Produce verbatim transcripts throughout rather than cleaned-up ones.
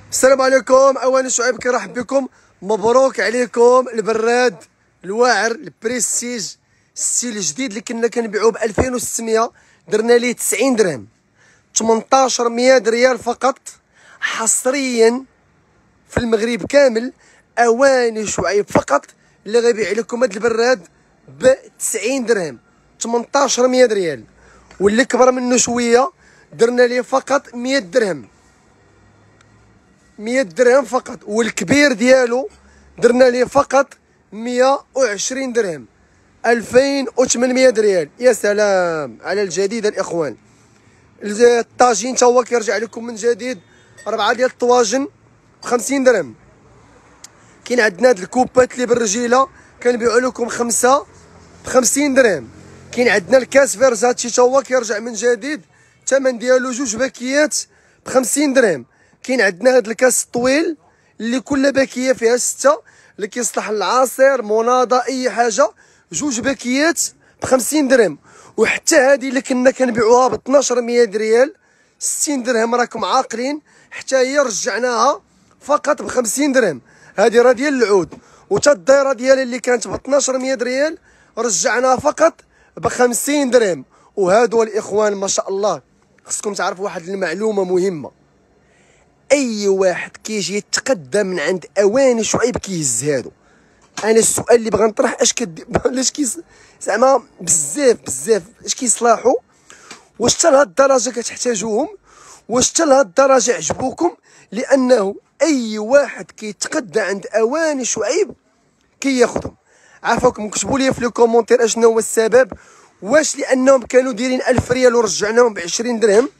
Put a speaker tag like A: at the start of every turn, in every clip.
A: السلام عليكم. اواني شعيب كنرحب بكم. مبروك عليكم البراد الواعر البريستيج ستيل الجديد اللي كنا كنبيعوه ب ألفين وستمية، درنا ليه تسعين درهم، ثمنطاش مية ريال فقط حصريا في المغرب كامل. اواني شعيب فقط اللي غيبيع لكم هذا البراد ب تسعين درهم، ثمنطاش مية ريال. واللي كبر منه شويه درنا ليه فقط مية درهم، مية درهم فقط. والكبير ديالو درنا ليه فقط مية وعشرين درهم، ألفين وثمنمية ريال. يا سلام على الجديد الاخوان. الطاجين تا هو كيرجع لكم من جديد، ربعه ديال الطواجن بخمسين درهم. كاين عندنا هاد الكوبات اللي بالرجيله كنبيعو لكم خمسه بخمسين درهم. كاين عندنا الكاس فيرزاتشي تا هو كيرجع من جديد، الثمن ديالو جوج باكيات بخمسين درهم. كاين عندنا هاد الكاس الطويل اللي كل باكيه فيها سته، اللي كيصلح للعصير مناضه اي حاجه، جوج باكيات بخمسين درهم. وحتى هادي اللي كنا كنبيعوها ب اثناش مية ريال، ستين درهم راكم عاقلين، حتى هي رجعناها فقط بخمسين درهم. هادي راه ديال العود. وتا الدايره ديالي اللي كانت ب اثناش مية ريال رجعناها فقط بخمسين درهم. وهادو الاخوان ما شاء الله خصكم تعرفوا واحد المعلومه مهمه، اي واحد كيجي يتقدم من عند اواني شعيب كيهز هادو. انا السؤال اللي بغا نطرح، اش كدير علاش كيس زعما بزاف بزاف اش كيصلاحوا؟ واش حتى لهاد الدرجه كتحتاجوهم؟ واش حتى لهاد الدرجه عجبوكم؟ لانه اي واحد كيتقدى عند اواني شعيب كياخذهم. عافاكم كتبوا لي في لي كومونتير اشنو هو السبب. واش لانهم كانوا دايرين ألف ريال ورجعناهم ب عشرين درهم؟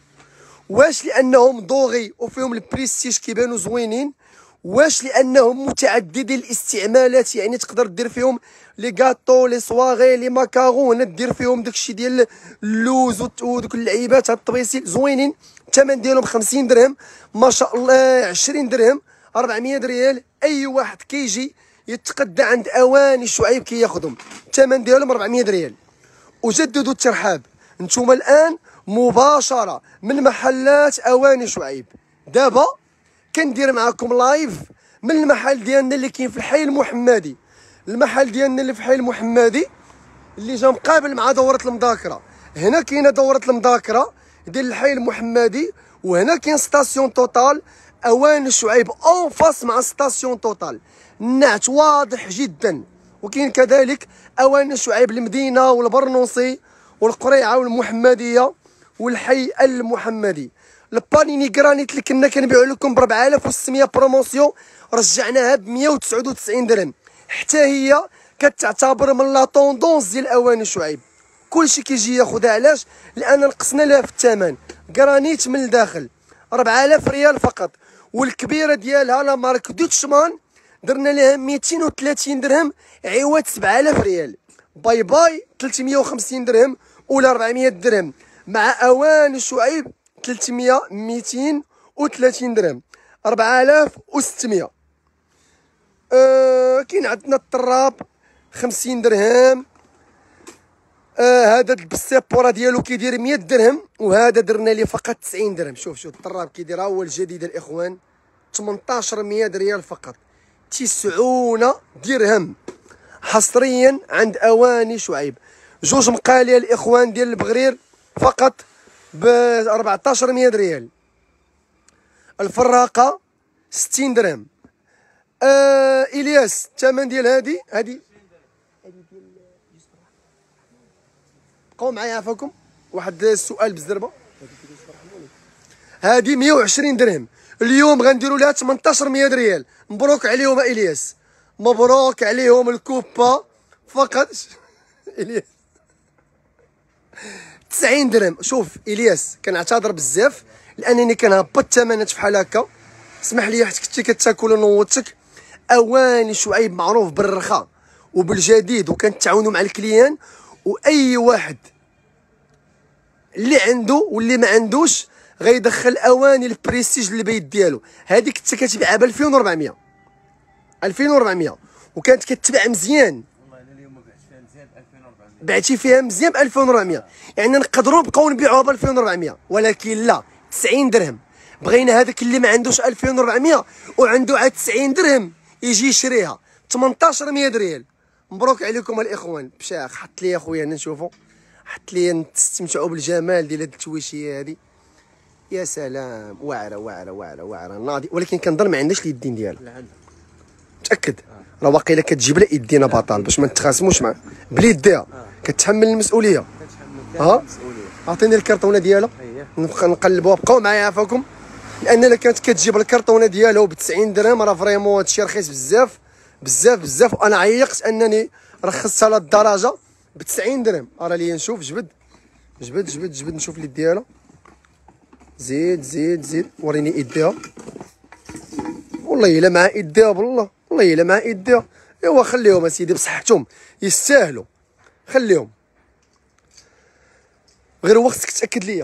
A: واش لانهم دوغي وفيهم البريستيج كيبانوا زوينين؟ واش لانهم متعددي الاستعمالات، يعني تقدر دير فيهم لي غاطو لي صواغي لي ماكارون، دير فيهم داكشي ديال اللوز ودوك اللعيبات. هاد الطبيسيل زوينين، الثمن ديالهم خمسين درهم ما شاء الله، عشرين درهم، أربعمية ريال. اي واحد كيجي يتقدى عند اواني شعيب كياخذهم، الثمن ديالهم أربعمية ريال. وجددوا الترحاب، نتوما الان مباشره من محلات اواني شعيب. دابا كندير معكم لايف من المحل ديالنا اللي كاين في الحي المحمدي. المحل ديالنا اللي في الحي المحمدي اللي جا مقابل مع دوره المذاكره. هنا كاينه دوره المذاكره ديال الحي المحمدي، وهنا كاين ستاسيون توتال اواني شعيب اون فاس مع ستاسيون توتال، النعت واضح جدا. وكاين كذلك اواني شعيب المدينه والبرنوصي والقريعه والمحمديه والحي المحمدي. البانيني كرانيت اللي كنا كنبيعو لكم ب أربعة آلاف وستمية بروموسيون رجعناها ب مية وتسعة وتسعين درهم. حتى هي كتعتبر من لا طوندونس ديال اواني شعيب. كلشي كيجي ياخذها، علاش؟ لان نقصنا لها في الثمن. كرانيت من الداخل أربعة آلاف ريال فقط، والكبيره ديالها لا مارك دوتشمان درنا لها ميتين وثلاثين درهم عوض سبعة آلاف ريال. باي باي ثلاثمية وخمسين درهم ولا أربعمية درهم. مع اواني شعيب ثلاثمية ميتين وثلاثين درهم، أربعة آلاف وستمية. أه كاين عندنا الطراب خمسين درهم. أه هذا البسيبورا ديالو كيدير مية درهم، وهذا درنا ليه فقط تسعين درهم. شوف شوف الطراب كيدير، ها هو الجديد الاخوان، ثمنطاش مية ريال فقط، تسعون درهم حصريا عند اواني شعيب. جوج مقاليه الاخوان ديال البغرير فقط ب أربعطاش مية ريال. الفراقه ستين درهم. آه الياس الثمن ديال هادي هادي هادي ديال بقاو معايا عافاكم. واحد السؤال بالزربه، هادي مية وعشرين درهم. اليوم غنديروا لها ثمنطاش مية ريال. مبروك عليهم الياس، مبروك عليهم الكوبا فقط. الياس تسعين درهم. شوف الياس كنعتذر بزاف لانني كنهبط الثمنات فحال هكا، اسمح لي حيت كنتي كتاكل ونوضتك. اواني شعيب معروف بالرخاء وبالجديد، وكنتعاونوا مع الكليان. واي واحد اللي عنده واللي ما عندوش غيدخل اواني البريستيج للبيت ديالو. هذيك كنت كتبيعها ب ألفين وأربعمية، ألفين وأربعمية، وكانت كتباع مزيان. والله انا اليوم بعت فيها مزيان ب ألفين وأربعمية، بعتي فيها مزيان ب ألفين وأربعمية. يعني نقدروا نبقاو نبيعوها ب ألفين وأربعمية، ولكن لا، تسعين درهم. بغينا هذاك اللي ما عندوش ألفين وأربعمية وعنده عاد تسعين درهم يجي يشريها ثمنطاش مية ريال. مبروك عليكم الاخوان. بشاخ حط لي اخويا نشوفوا، حط لي نستمتعوا بالجمال ديال هاد التويشيه هادي. يا سلام، واعره واعره واعره واعره ناضي، ولكن كنظن ما عندهاش اليدين ديالها. لا عندها. متاكد؟ راه واقيلا كتجيب لها يدينا بطال باش ما نتخاصموش معاه بليديها. كتحمل المسؤوليه. كتحمل ها المسؤوليه. عطيني الكرتونه ديالها نبقى نقلبوها. بقاو معايا عافاكم، لان الا كانت كتجيب الكرتونه ديالها ب تسعين درهم راه فريمون هادشي رخيص بزاف بزاف بزاف. وانا عيقت انني رخصتها لهاد الدرجه ب تسعين درهم. راه لي نشوف، جبد جبد جبد جبد نشوف اليد ديالها. زيد زيد زيد وريني ايديها. والله الا مع ايديها، بالله والله الا الا ايديها. ايوا خليهم اسيدي بصحتهم يستاهلوا، خليهم. غير هو خصك تاكد ليا.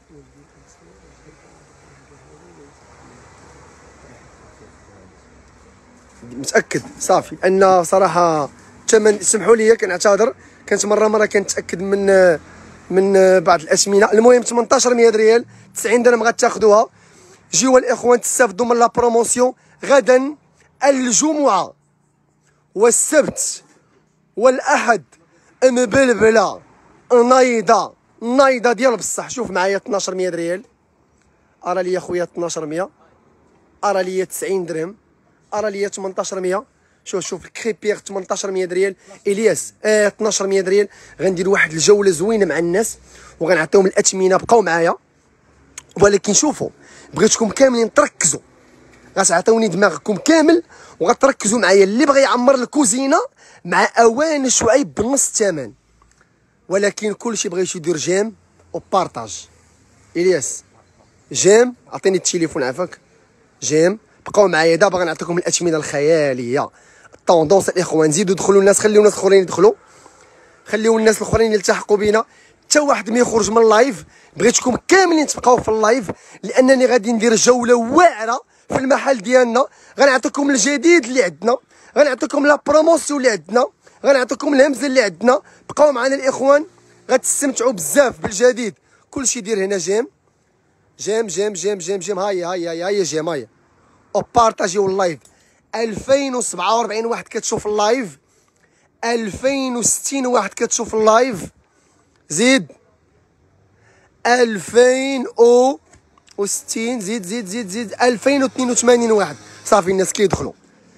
A: متاكد صافي، لان صراحه الثمن سمحوا لي كنعتذر، كانت مره مره كنتاكد من من بعض الاثمنه. المهم ثمنطاش مية ريال، تسعين درهم غتاخذوها. جيو الاخوان تستافدوا من لا بروموسيون. غدا الجمعه والسبت والاحد مبلبله نايضه نايضه ديال بصح. شوف معايا اثناش مية ريال، ارى لي خويا اثناش مية، ارى لي تسعين درهم، ارى لي ثمنطاش مية. شوف شوف الكريبير ثمنطاش مية ريال. الياس اه اثناش مية ريال. غندير واحد الجوله زوينه مع الناس وغنعطيهم الاثمنه. بقاو معايا، ولكن شوفوا بغيتكم كاملين تركزوا، غتعطيوني دماغكم كامل وغتركزوا معايا. اللي بغى يعمر الكوزينه مع اواني شعيب بنص الثمن، ولكن كلشي بغيتو يدير جيم وبارطاج. الياس جيم، عطيني التليفون عافاك. جيم، بقاو معايا دابا غنعطيكم الاثمنه الخياليه. الطوندونس الاخوان، زيدوا دخلوا الناس، خليو الناس الاخرين يدخلوا، خليو الناس الاخرين يلتحقوا بينا. حتى واحد ما يخرج من اللايف. بغيتكم كاملين تبقاو في اللايف، لانني غادي ندير جوله واعره في المحل ديالنا. غنعطيكم الجديد اللي عندنا، غنعطيكم لا بروموسيون اللي عندنا، غنعطيكم الهمزه اللي عندنا. بقاو معنا الاخوان، غتستمتعوا بزاف بالجديد. كلشي يدير هنا جيم جيم جيم جيم جيم جيم. هاهي هاهي هاهي هاهي جيم، هاهي وبارطاجيو اللايف. ألفين وسبعة وأربعين واحد كتشوف اللايف، ألفين وستين واحد كتشوف اللايف، زيد ألفين وستين، زيد زيد زيد زيد ألفين واثنين وثمانين واحد. صافي الناس كيدخلوا.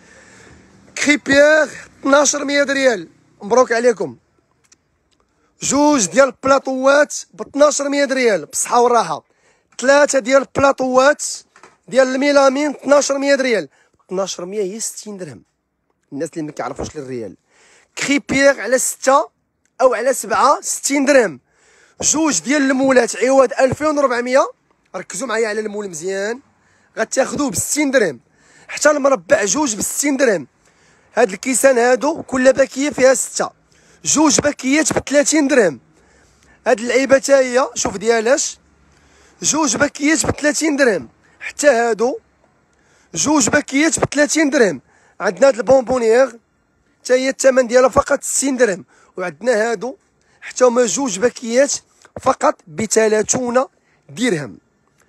A: كريبير اثناش مية ريال، مبروك عليكم. جوج ديال البلاطوات ب اثناش مية ريال بالصحه والراحه. ثلاثه ديال البلاطوات ديال الميلامين اثناش مية ريال. اثناش مية هي ستين درهم. الناس اللي ما كيعرفوش الريال. كريبير على ستة او على سبعة ستين درهم. جوج ديال المولات عواد ألفين وأربعمية. ركزوا معايا على المول مزيان، غتاخذوه ب ستين درهم. حتى المربع جوج ب ستين درهم. هاد الكيسان هادو كل باكيه فيها ستة، جوج باكيات ب ثلاثين درهم. هاد اللعيبه تا هي شوف ديالاش، جوج باكيات ب ثلاثين درهم. حتى هادو جوج باكيات ب ثلاثين درهم. عندنا هاد البونبونيير تا هي الثمن ديالها فقط ستين درهم. وعندنا هادو حتى هما جوج باكيات فقط ب ثلاثين درهم.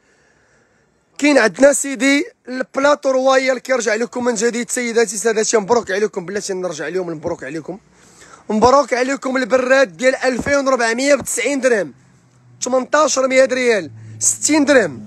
A: كاين عندنا سيدي البلاطو رويال كيرجع لكم من جديد. سيداتي سادتي مبروك عليكم، بلاتي نرجع اليوم مبروك عليكم. مبروك عليكم البراد ديال ألفين وأربعمية ب تسعين درهم، ثمنطاش مية ريال، ستين درهم.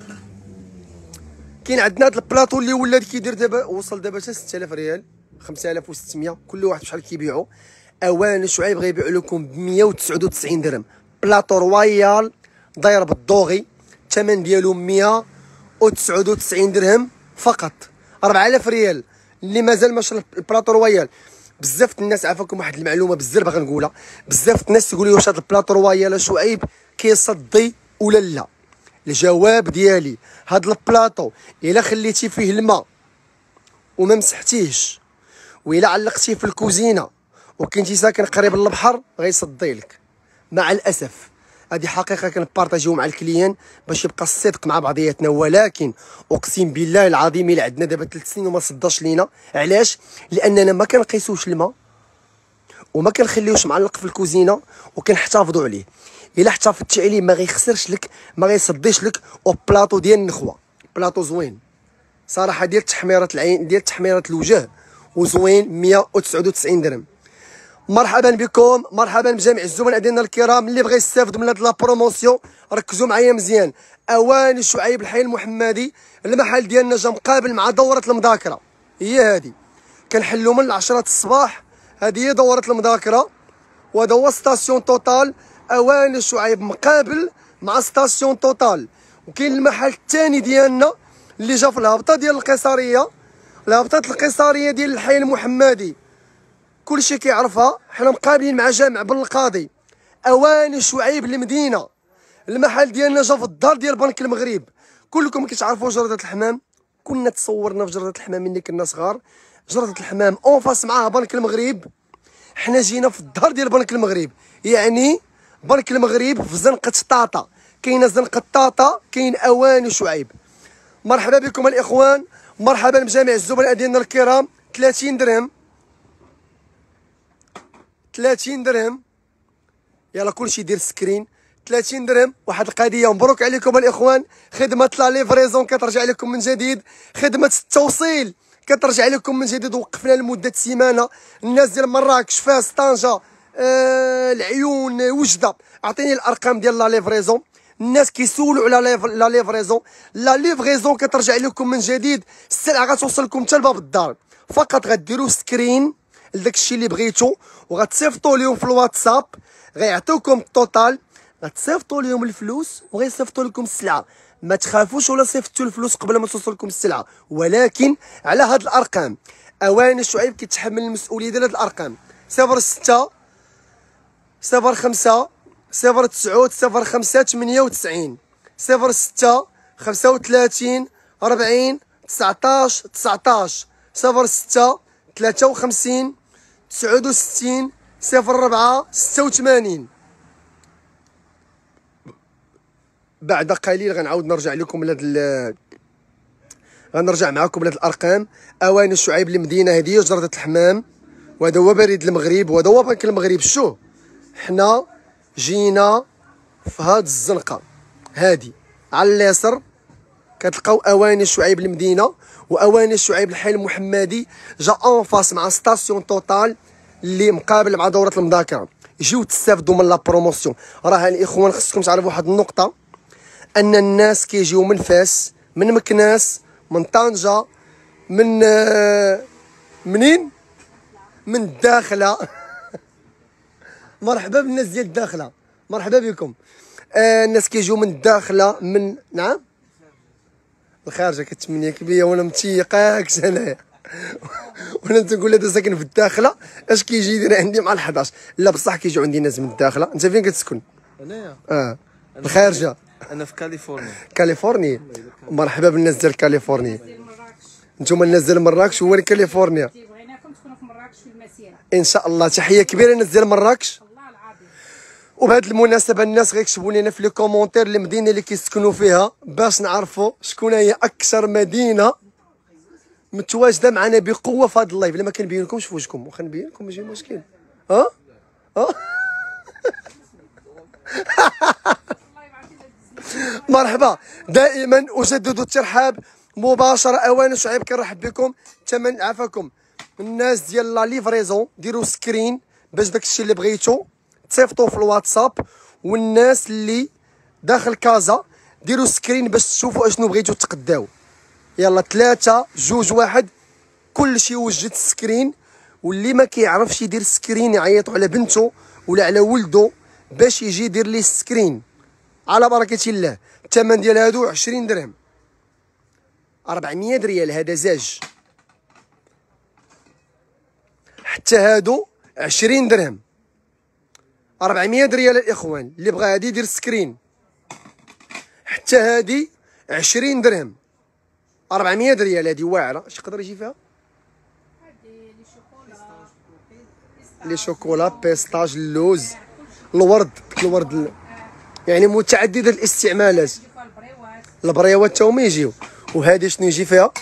A: كاين عندنا هاد البلاطو اللي ولا كيدير دابا، وصل دابا حتى ستة آلاف ريال، خمسة آلاف وستمية، كل واحد بشحال كيبيعوا. اواني شعيب غيبيعوا لكم ب مية وتسعة وتسعين درهم. بلاطو رويال داير بالدوغي، الثمن ديالو مية وتسعة وتسعين درهم فقط. أربعة آلاف ريال اللي مازال ما شرا البلاطو رويال. بزاف الناس عافاكم واحد المعلومه بزاف باغي نقولها، بزاف الناس تقول لي واش هاد البلاطو رويال شعيب كيصدي ولا لا. الجواب ديالي هاد البلاطو الا خليتي فيه الماء وما مسحتيهش وإلا علقتيه في الكوزينه وكنتي ساكن قريب للبحر غيصدي لك. مع الاسف هذه حقيقه كنبارطاجيو مع الكليان باش يبقى الصدق مع بعضياتنا. ولكن اقسم بالله العظيم الا عندنا دابا ثلاث سنين وما صداش لينا. علاش؟ لاننا ما كنقيسوش الماء وما كنخليوش معلق في الكوزينه وكنحتفظوا عليه. الا احتفظتي عليه ما غيخسرش لك، ما غيصديش لك. او بلاطو ديال النخوه، بلاطو زوين صراحه، ديال تحميره العين، ديال تحميره الوجه، وزوين مية وتسعة وتسعين درهم. مرحبا بكم، مرحبا بجميع الزملاء ديالنا الكرام اللي بغى يستافد من هاد لا بروموسيون. ركزوا معايا مزيان. اواني شعيب الحي المحمدي، المحل ديالنا جا مقابل مع دوره المذاكره، هي هادي كنحلوا من عشرة الصباح. هذه هي دوره المذاكره، وهذا هو ستاسيون توتال اواني شعيب مقابل مع ستاسيون توتال. وكاين المحل الثاني ديالنا اللي جا في الهبطه ديال القيصريه، الهبطه القيصريه ديال الحي المحمدي كلشي كيعرفها، حنا مقابلين مع جامع بن القاضي. اواني شعيب المدينه، المحل ديالنا جا في الدار ديال بنك المغرب. كلكم كتعرفوا جردة الحمام، كنا تصورنا في جردة الحمام ملي كنا صغار. جردة الحمام اون فاس معاها بنك المغرب، حنا جينا في الدار ديال بنك المغرب. يعني بنك المغرب في زنقه طاطا، كاينه زنقه طاطا، كاين اواني شعيب. مرحبا بكم الاخوان، مرحبا بجميع الزملاء ديالنا الكرام. ثلاثين درهم، ثلاثين درهم، يلا كلشي يدير سكرين. ثلاثين درهم، واحد القضيه. مبروك عليكم الاخوان، خدمه لا ليفريزون كترجع لكم من جديد، خدمه التوصيل كترجع لكم من جديد. وقفنا لمده سيمانه. الناس ديال مراكش، فاس، طنجه، آه العيون، وجده، اعطيني الارقام ديال لا ليفريزون. الناس كيسولوا على لا ليفريزون. لا ليفريزون كترجع لكم من جديد، السلعه غتوصل لكم حتى لباب الدار. فقط غديروا سكرين لداك الشيء اللي بغيتو وغتصيفطوا لهم في الواتساب، غيعطيوكم التوتال، غتصيفطوا لهم الفلوس وغيصيفطوا لكم السلعه. ما تخافوش ولا صيفطوا الفلوس قبل ما توصل لكم السلعه، ولكن على هاد الارقام. اواني شعيب كيتحمل المسؤوليه ديال هاد الارقام. صفر ستة صفر خمسة صفر تسعة صفر خمسة ثمانية وتسعين صفر ستة خمسة وثلاثين أربعين تسعطاش تسعطاش صفر ستة ثلاثة وخمسين تسعة وستين صفر أربعة ستة وثمانين. بعد قليل غنعاود نرجع لكم لهاد غنرجع معكم لهاد الارقام. اواني شعيب المدينه، هذه جردة الحمام، وهذا هو بريد المغرب، وهذا هو بنك المغرب. شوف حنا جينا في هاد الزنقه هادي على اليسر كتلقاو اواني شعيب المدينه، واواني شعيب الحي المحمدي جا اون فاس مع ستاسيون توتال اللي مقابل مع دوره المذاكره. جيو تستافدوا من لا بروموسيون. راه الاخوان خصكم تعرفوا واحد النقطه، ان الناس كيجيو من فاس، من مكناس، من طنجه، من منين، من الداخله. مرحبا بالناس ديال الداخله، مرحبا بكم. آه الناس كيجيو من الداخله، من نعم الخارجه كتمنيك بيا وانا متيقاكش انايا. وانا تنقول هذا ساكن في الداخله، اش كيجي يدير عندي مع الحداش؟ لا بصح كيجيو عندي ناس من الداخله. انت فين كتسكن؟
B: انايا
A: اه الخارجه.
B: انا في كاليفورنيا.
A: كاليفورنيا، مرحبا بالناس ديال كاليفورنيا. نتوما الناس ديال مراكش وين كاليفورنيا؟
C: بغيناكم تكونوا في مراكش في المسيره
A: ان شاء الله. تحيه كبيره للناس ديال مراكش.
C: الله العظيم.
A: وبهذه المناسبه الناس غيكتبوا لنا في لي كومونتير المدينه اللي كيسكنوا فيها باش نعرفوا شكون هي اكثر مدينه متواجده معنا بقوه في هذا اللايف. الا ما كنبين لكمش في وجهكم واخا نبين لكم ماشي مشكل. ها ها مرحبا. دائما اجدد الترحاب مباشره. اواني شعيب كنرحب بكم. تمن عافاكم الناس ديال لا ليفريزون، ديروا سكرين باش داك الشيء اللي بغيتو تصيفطوه في الواتساب. والناس اللي داخل كازا ديروا سكرين باش تشوفوا اشنو بغيتو تقداو. يلا ثلاثة جوج واحد، كلشي وجد السكرين. واللي ما كيعرفش يدير سكرين يعيطوا على بنته ولا على ولده باش يجي يدير ليه السكرين على بركه الله. الثمن ديال هادو عشرين درهم، أربعمية ريال هذا زاج. حتى هادو عشرين درهم، أربعمية ريال الاخوان. اللي بغى هادي يدير سكرين. حتى هادي عشرين درهم، أربعمية ريال. هادي واعره. اش يقدر يجي فيها؟ لي شوكولا، بيستاج، اللوز، الورد، الورد يعني متعدده الاستعمالات. البريوات تا هما يجيو. وهادي شنو يجي فيها؟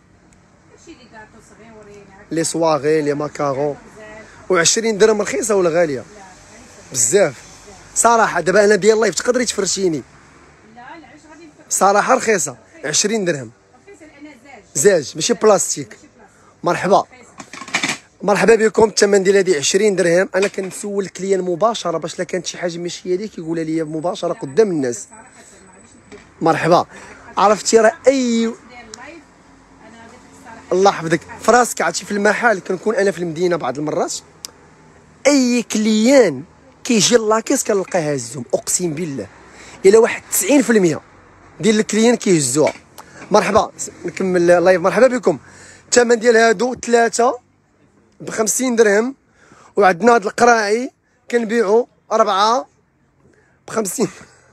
A: لي سواغي، لي ماكارون. وعشرين درهم رخيصه ولا غاليه؟ بزاف صراحه. دابا انا ديال اللايف تقدري تفرشيني صراحه رخيصه. عشرين درهم.
C: فيصل انا زاج
A: زاج ماشي بلاستيك.
C: ماشي بلاصه.
A: مرحبا مرحبا بكم. الثمن ديال هذه عشرين درهم. انا كنسول الكليان مباشره باش لا كانت شي حاجه ماشي هي ليك يقولها لي مباشره قدام الناس.
C: صراحه ما غاديش نكذب.
A: مرحبا. عرفتي راه اي
C: ديال اللايف انا قلت لك الصراحه.
A: الله يحفظك فراسك. عرفتي في المحل كنكون انا في المدينه بعض المرات اي كليان كيجي لاكيس كنلقاه هازهم اقسم بالله الا واحد تسعين في المية ديال الكليان كيهزوها. مرحبا نكمل اللايف. مرحبا بكم. الثمن ديال هادو ثلاثه ب خمسين درهم، وعندنا هاد القراعي كنبيعو أربعة ب خمسين.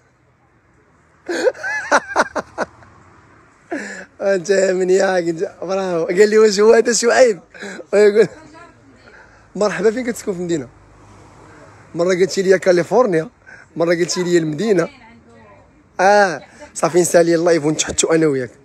A: انت من ياك برافو. قال لي واش هو هذا شعيب ويقول مرحبا. فين كتسكن في المدينه؟ مره قلتي لي كاليفورنيا، مره قلتي لي المدينه. اه صافي نسالي اللايف ونتحطوا انا وياك.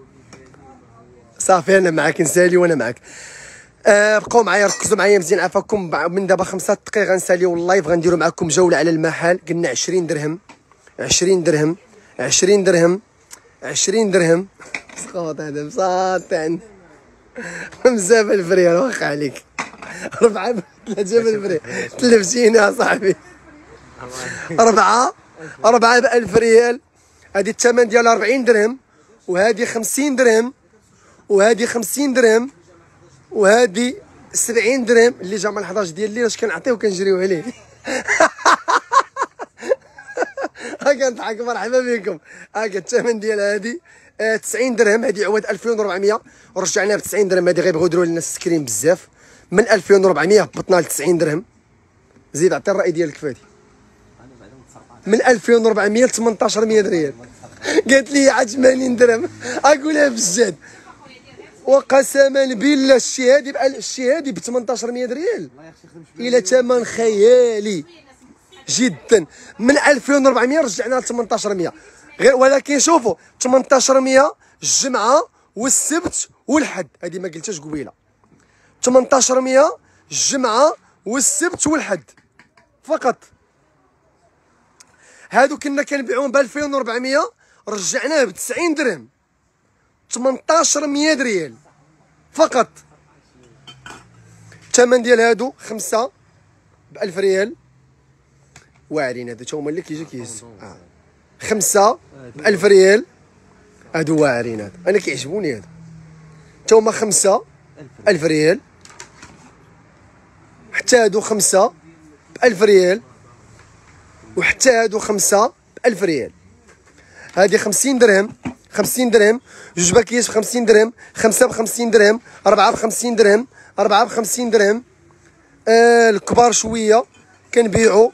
A: صافي انا معاك نسالي وانا معاك. آه بقاو معايا ركزوا معايا مزيان. عافاكم من دابا خمسة دقائق غنساليو اللايف. غنديروا معكم جوله على المحل. قلنا عشرين درهم عشرين درهم عشرين درهم عشرين درهم. سقوط هذا مساطع بزاف الفريال واخا عليك. ربعة ثلاثة بالفريال تلفزيون يا صاحبي. أربعة أربعة بألف ريال. هذه الثمن ديالها أربعين درهم، وهذه خمسين درهم، وهذه خمسين درهم، وهذه سبعين درهم. اللي جا من حداش ديال الليل اش كنعطيو كنجريو عليه. ها كنضحك. مرحبا بكم. هاكا الثمن ديال هذه آه تسعين درهم. هذه عواد ألفين وأربعمية ورجعناها ب تسعين درهم. هذه غيبغيو يديروا لنا السكرين بزاف. من ألفين وأربعمية هبطنا ل تسعين درهم. زيد عطي الراي ديالك فادي. من ألفين وأربعمية ل ثمنطاش مية ريال. قالت لي عاد ثمانين درهم. اقولها بالجد وقسما بالله الشي هادي بقى الشي هادي ب ثمنطاش مية ريال الى ثمن خيالي جدا. من ألفين وأربعمية رجعناها ل ثمنطاش مية غير. ولكن شوفوا ثمنطاش مية الجمعه والسبت والحد. هذه ما قلتهاش قبيله. ثمنطاش مية الجمعه والسبت والحد فقط. هادو كنا كنبيعوهم ب ألفين وأربعمية رجعناه ب تسعين درهم. ثمنطاش مية ريال فقط. الثمن ديال هادو خمسة ب ألف ريال. واعرين هادو تا هما اللي كيجي كيهزو. آه. خمسة ب ألف ريال. هادو واعرين هادو انا كيعجبوني هادو. تا هما خمسة ب ألف ريال. حتى هادو خمسة ب ألف ريال، وحتى هادو خمسة ب ألف ريال. هادي خمسين درهم خمسين درهم. جوج باكيات ب خمسين درهم. خمسة ب خمسين درهم. أربعة ب خمسين درهم. أربعة ب خمسين درهم. آه الكبار شوية كنبيعو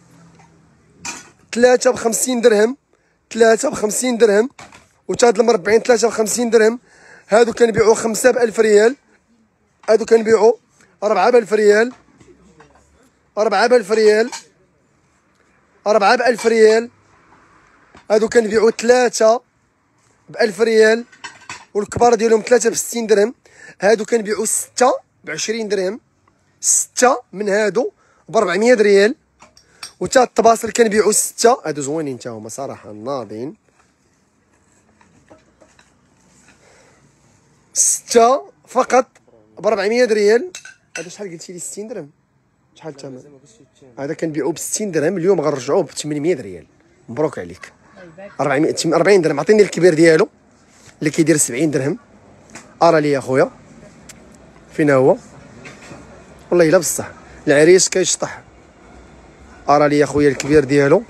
A: ثلاثة ب خمسين درهم. ثلاثة ب خمسين درهم. وتا هاد المربعين ثلاثة ب خمسين درهم. هادو كنبيعو خمسة ب ألف ريال. هادو كنبيعو أربعة ب ألف ريال. أربعة ب ألف ريال. أربعة ب ألف ريال. هادو كنبيعو ثلاثة ب ألف ريال، والكبار ديالهم ثلاثة ب ستين درهم. هادو كنبيعو ستة ب عشرين درهم. ستة من هادو ب أربعمية ريال. وتا الطباصل كنبيعو ستة. هادو زوينين تا هما صراحة ناضين. ستة فقط ب أربعمية ريال. هذا شحال قلتي لي؟ ستين درهم. شحال الثمن؟ هذا كنبيعو ب ستين درهم. اليوم غنرجعوه ب ثمانمية ريال. مبروك عليك. أربعمية أربعين درهم. عطيني الكبير ديالو اللي كيدير سبعين درهم. ارى لي يا خويا فين هو. والله الا بصح العريس كيشطح. ارى لي يا خويا الكبير ديالو.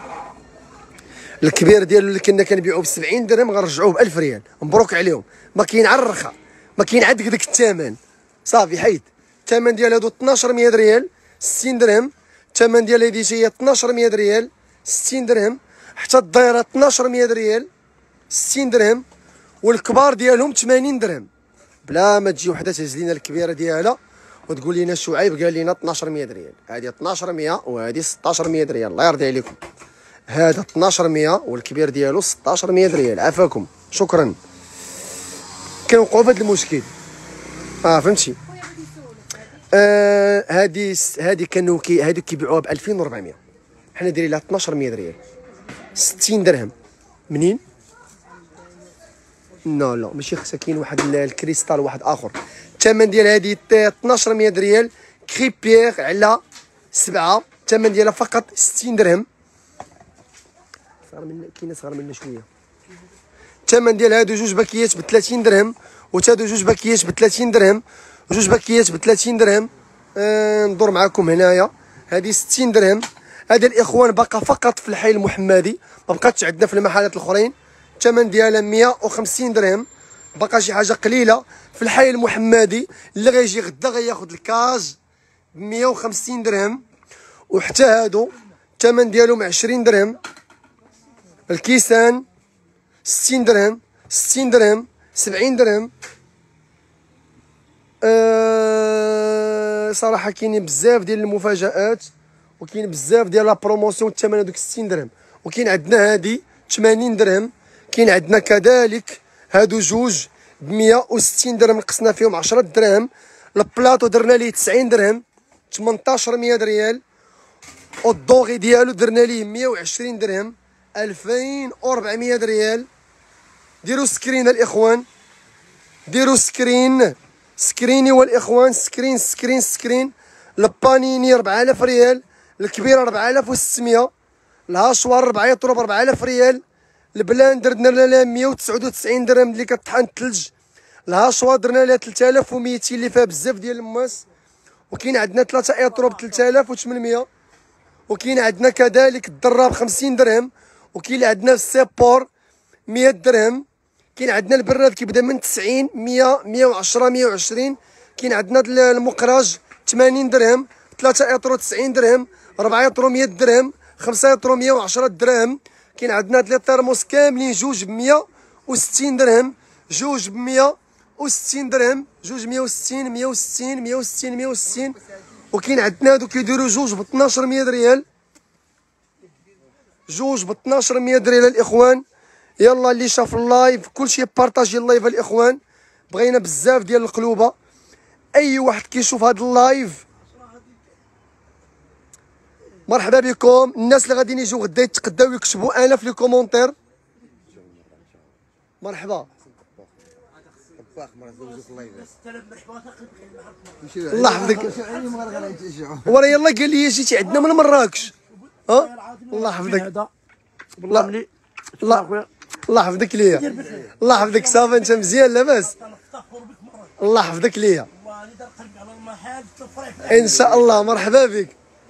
A: الكبير ديالو اللي كنا كنبيعوه ب سبعين درهم غنرجعوه ب ألف ريال. مبروك عليهم. ما كاين على الرخا، ما كاين عندك داك الثمن. صافي حيد. الثمن ديال هادو اثناش مية ريال ستين درهم. الثمن ديال هادي هي اثناش مية ريال ستين درهم. حتى الدايره اثناش مية ريال ستين درهم. والكبار ديالهم ثمانين درهم. بلا ما تجي وحده تهز لينا الكبيره ديالها وتقول لنا شعيب قال لنا اثناش مية ريال. هذه اثناش مية وهذه ستطاش مية ريال. الله يرضي عليكم. هذا اثناش مية والكبير ديالو ستطاش مية ريال. عافاكم شكرا. كنوقعوا في هذا المشكل. اه فهمتي. آه هذه هذه كانوا كي هذو كيبيعوها ب ألفين وأربعمية. حنا دايرين لها اثناش مية ريال ستين درهم. منين؟ لا لا ماشي خمسة، كاين واحد الكريستال واحد اخر. الثمن ديال هذه اثناش مية ريال كريبيير على سبعة، الثمن ديالها فقط ستين درهم. صغر من كاينه صغر منها شويه. الثمن ديال هادو جوج باكيات ب ثلاثين درهم، وتادو جوج باكيات ب ثلاثين درهم، جوج باكيات ب ثلاثين درهم. أه ندور معاكم هنايا، هذه ستين درهم. هذا الاخوان باقا فقط في الحي المحمدي، ما بقاتش عندنا في المحلات الاخرين. الثمن ديالها مية وخمسين درهم، باقا شي حاجه قليله في الحي المحمدي. اللي غيجي غدا غياخذ الكاج ب مية وخمسين درهم. وحتى هادو الثمن ديالهم عشرين درهم. الكيسان ستين درهم، ستين درهم، سبعين درهم. أه صراحه كاينين بزاف ديال المفاجآت، وكاين بزاف ديال لا بروموسيون. الثمن هذوك ستين درهم. وكاين عندنا هادي ثمانين درهم. كاين عندنا كذلك هادو جوج ب مية وستين درهم، نقصنا فيهم عشرة دراهم. البلاطو درنا ليه تسعين درهم، ثمنطاش مية ريال. والدوغي ديالو درنا ليه مية وعشرين درهم، ألفين وأربعمية ريال. ديروا سكرين الاخوان، ديروا سكرين سكريني والاخوان، سكرين سكرين سكرين. البانيني أربعة آلاف ريال، الكبير أربعة آلاف وستمية، الهاشوار ربعة يطرو ب أربعة آلاف ريال. البلاندر درنا لها مية وتسعة وتسعين درهم اللي كطحن الثلج. الهاشوار درنا لها ثلاثة آلاف وميتين اللي فيها بزاف ديال الماس. وكاين عندنا ثلاثة ايطرو ب ثلاثة آلاف وثمنمية. وكاين عندنا كذلك الدراب خمسين درهم. وكاين عندنا السيبور مية درهم. كاين عندنا البراد كيبدا من تسعين، مية، مية وعشرة، مية وعشرين. كاين عندنا المقراج ثمانين درهم، ثلاثة ايطرو تسعين درهم، أربعة ايطرو مية درهم، خمسة ايطرو مية وعشرة درهم. كاين عندنا هاد لي طرموس كاملين جوج ب مية وستين درهم، جوج ب مية وستين درهم، جوج مية وستين، مية وستين، مية وستين، مية وستين. وكاين عندنا هادو كيديروا جوج ب اثناش مية ريال، جوج ب اثناش مية ريال الاخوان. يلا اللي شاف اللايف كلشي بارطاجي اللايف الاخوان، بغينا بزاف ديال القلوبه. اي واحد كيشوف هاد اللايف مرحبا بكم. الناس اللي غاديين يجيو غدا يتقداو يكتبوا انا في لي كومونتير. مرحبا الله يحفظك. ورا يلا قال لي جيتي عندنا من مراكش. ها الله يحفظك. الله الله الله يحفظك ليا. الله يحفظك. صافي انت مزيان لاباس. الله يحفظك ليا ان شاء الله. مرحبا بك.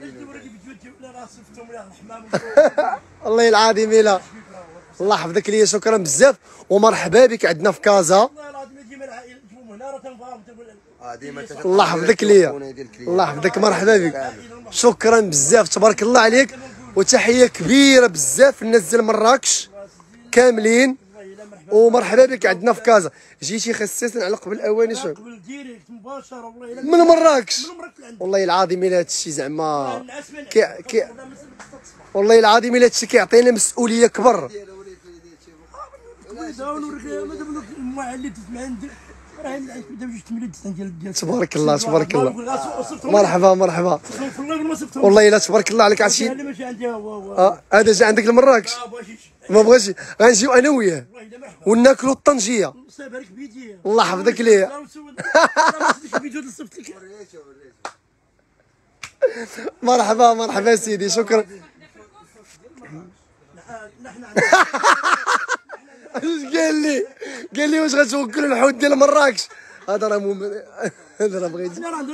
A: الله العظيم الا الله يحفظك ليا. شكرا بزاف ومرحبا بك عندنا في كازا. الله يحفظك ليا. الله يحفظك. مرحبا بك. شكرا بزاف تبارك الله عليك. وتحيه كبيره بزاف للناس ديال مراكش كاملين. ومرحبا بك عندنا في كازا. جيتي خصيصا على قبل اواني شوف
D: قبل ديريكت مباشره والله
A: من مراكش.
D: من مراكش
A: والله العظيم الا هادشي زعما كي كي والله العظيم الا هادشي كيعطينا مسؤوليه كبر. تبارك الله تبارك الله. مرحبا مرحبا. والله الا تبارك الله عليك. عرفتي اه هذا جا عندك لمراكش ما بغاش غنجيو انا وياه وناكلوا الطنجيه. الله يحفظك ليا. مرحبا مرحبا سيدي. شكرا. اش قال لي؟ قال لي واش غتوكلوا الحوت ديال مراكش؟ هذا راه مو هذا راه بغيت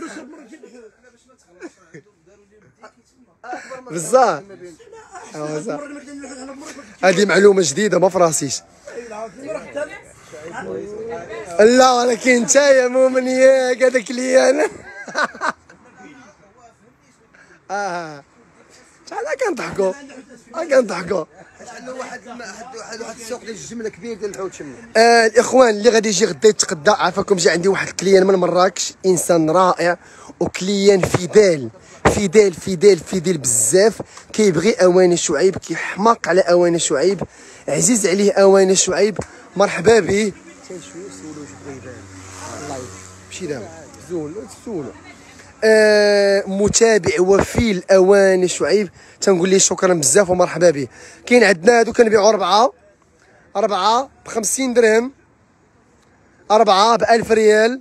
A: بزاف. هذه معلومه جديده ما فراسيش. لا ولكن انت يا مؤمن ياك هذاك اللي انا اه شحال كنضحكوا كنضحكوا.
B: واحد واحد واحد واحد السوق ديال الجمله كبير ديال الحوت شمنا.
A: آه الاخوان اللي غادي يجي غدا يتقدى عافاكم. جا عندي واحد الكليان من مراكش، انسان رائع وكليان فيدال فيدال فيدال فيدال بزاف. كيبغي اواني شعيب، كيحماق على اواني شعيب، عزيز عليه اواني شعيب. مرحبا به. شويه سولو واش بغا يبان. الله مشي دابا زول سولو. آه متابع وفي الاواني شعيب، تنقول ليه شكرا بزاف ومرحبا به. كاين عندنا هادو كنبيعوا ربعه ربعه ب خمسين درهم، أربعة بألف ريال.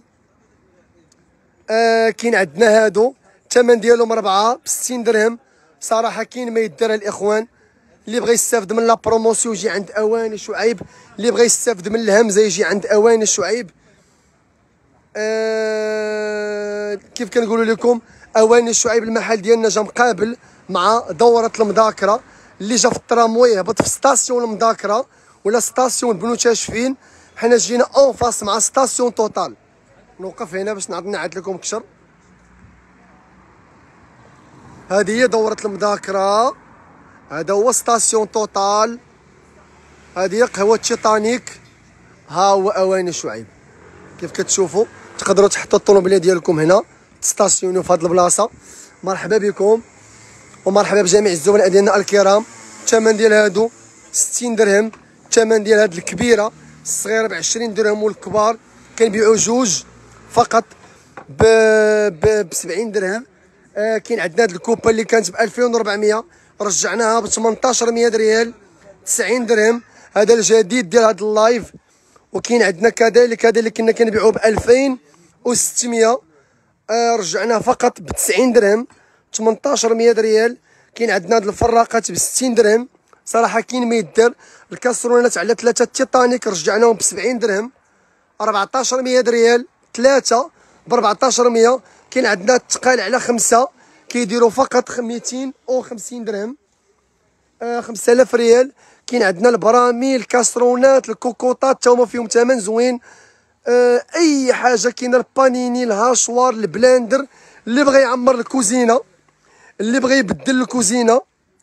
A: آه كاين عندنا هادو الثمن ديالهم أربعة بستين درهم. صراحة كاين ما يدار الإخوان، اللي بغى يستافد من لا بروموسيون يجي عند أواني شعيب، اللي بغى يستافد من الهمزة يجي عند أواني شعيب. آه كيف كنقولوا لكم، أواني شعيب المحل ديالنا جا مقابل مع دورة المذاكرة، اللي جا في التراموي يهبط في ستاسيون المذاكرة ولا ستاسيون بنو تاشفين. حنا جينا اون فاس مع ستاسيون توتال. نوقف هنا باش نعاود نعاد لكم كشر. هذه هي دورة المذاكرة، هذا هو ستاسيون توتال، هذه هي قهوة تيتانيك، ها هو أواني شعيب. كيف كتشوفوا تقدروا تحطوا الطوموبيله ديالكم هنا تستاسيونوا في هذه البلاصة. مرحبا بكم ومرحبا بجميع الزملاء ديالنا الكرام. الثمن ديال هادو ستين درهم، الثمن ديال هاد الكبيرة الصغيرة بعشرين درهم، والكبار كنبيعوا جوج فقط ب ب بسبعين درهم. آه كاين عندنا هاد الكوبا اللي كانت ب ألفين وربعمية رجعناها ب ثمنطاش مية ريال تسعين درهم. هذا الجديد ديال هاد اللايف. وكاين عندنا كذلك هذا اللي كنا كنبيعوه ب ألفين وستمية آه رجعناه فقط ب تسعين درهم ثمنطاش مية ريال. كاين عندنا هاد الفراقات ب ستين درهم. صراحة كاين ما يدار. الكاسرونات على ثلاثة تيتانيك رجعناهم ب سبعين درهم أربعطاش مية ريال، ثلاثة ب أربعطاش مية. كاين عندنا التقال على خمسة كيديروا فقط ميتين وخمسين درهم آه خمسة آلاف ريال. كاين عندنا البراميل الكاسرونات الكوكوطات تا هما فيهم ثمن زوين. آه اي حاجه كاينه، البانيني الهاشوار البلاندر، اللي بغى يعمر الكوزينه، اللي بغى يبدل الكوزينه،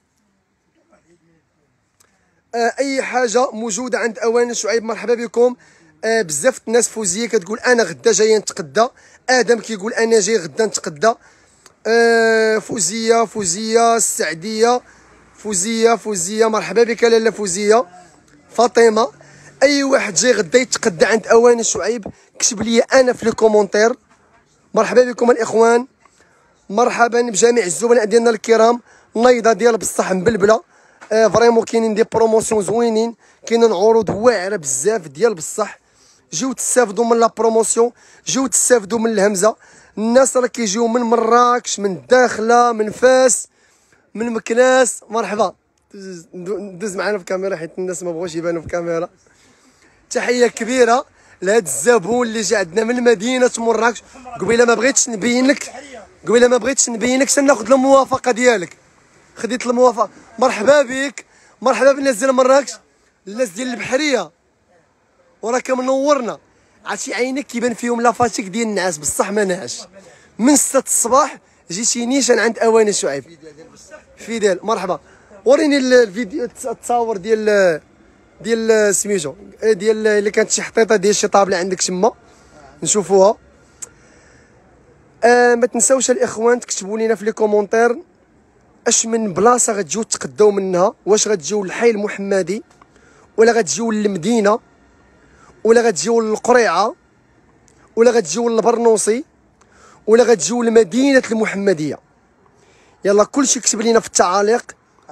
A: آه اي حاجه موجوده عند اواني شعيب. مرحبا بكم. آه بزاف الناس فوزيه كتقول انا غدا جايه نتقدى، ادم كيقول انا جاي غدا نتقدى. آه فوزيه فوزيه السعديه فوزيه فوزيه مرحبا بك لاله فوزيه. فاطمه، اي واحد جاي غدا يتقدى عند اواني شعيب كتب لي انا في لي كومونتير. مرحبا بكم الاخوان، مرحبا بجميع الزملاء ديالنا الكرام. نايضه ديال بصح مبلبله. آه فريمون كاينين دي بروموسيون زوينين، كاينين عروض واعره بزاف ديال بصح. جيو تستافدوا من لا بروموسيون، جيو تستافدوا من الهمزه. الناس راه كيجيو من مراكش، من الداخله، من فاس، من مكناس. مرحبا، ندوز معنا في الكاميرا حيت الناس ما بغوش يبانوا في الكاميرا. تحيه كبيره لهذا الزبون اللي جا عندنا من مدينه مراكش. قبيله ما بغيتش نبين لك، قبيله ما بغيتش نبين لك، سناخذ الموافقه ديالك. خديت الموافقه. مرحبا بك، مرحبا بالناس ديال مراكش، الناس ديال البحريه، وراك منورنا. عرفتي عينك كيبان فيهم لافاتيك ديال النعاس بصح ما نعش. من ستة الصباح جيتي نيشان عند اواني شعيب. فيدال مرحبا. وريني الفيديو التصاور ديال ديال سميتو ديال اللي كانت شي حطيطه ديال شي طابله عندك تما نشوفوها. آه ما تنساوش الاخوان تكتبوا لينا في لي كومونتير اش من بلاصه غتجيو تقداو منها، واش غتجيو للحي المحمدي ولا غتجيو للمدينه ولا غتجيو للقريعه ولا غتجيو للبرنوصي ولا غتجيو لمدينه المحمديه. يلا كلشي كتب لينا في التعاليق.